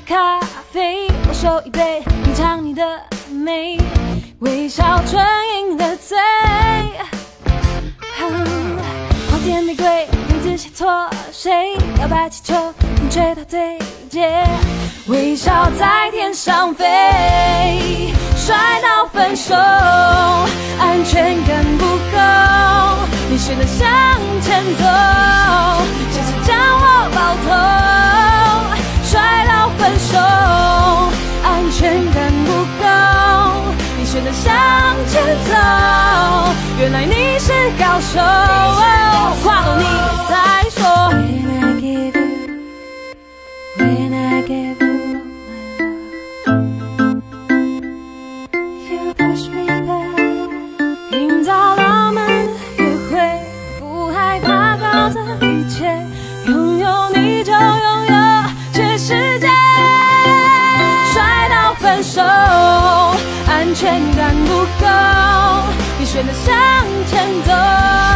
咖啡，我手一杯，品尝你的美，微笑唇印的嘴。花店玫瑰，名字写错谁？摇摆气球，风吹到对街，微笑在天上飞，摔到分手，安全感不够，你选择向前走，险些将我抱头，摔到分手，安全感不够，你选择向前走，原来你是高手，跨过你再说。When I give you all my love, you push me back， 营造浪漫的约会，不害怕搞砸一切，拥有你就拥有全世界，摔到分手，安全感不够，你选择向前走。